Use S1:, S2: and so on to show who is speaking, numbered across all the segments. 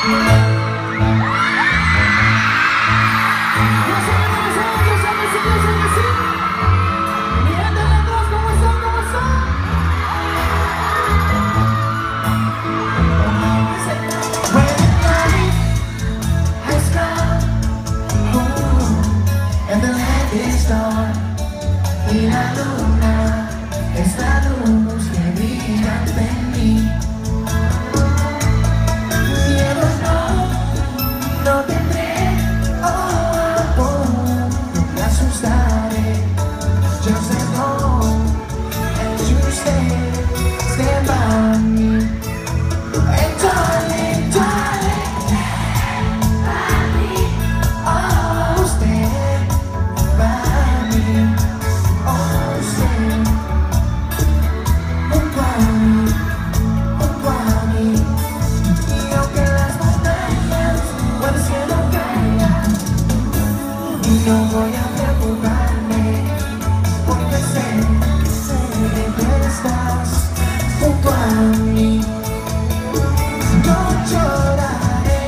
S1: Y la luna es la luz que brilla en mí. Miedo no tendré, no me asustaré. Just at home, and you stand by me. And darling, by me, oh, stand by me. No voy a preocuparme, porque sé que tú estás junto a mí. No lloraré,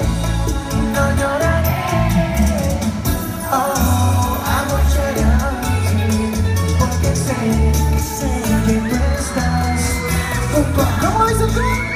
S1: oh, I won't shed a tear, porque sé que tú estás junto a mí. ¿Cómo dice tú?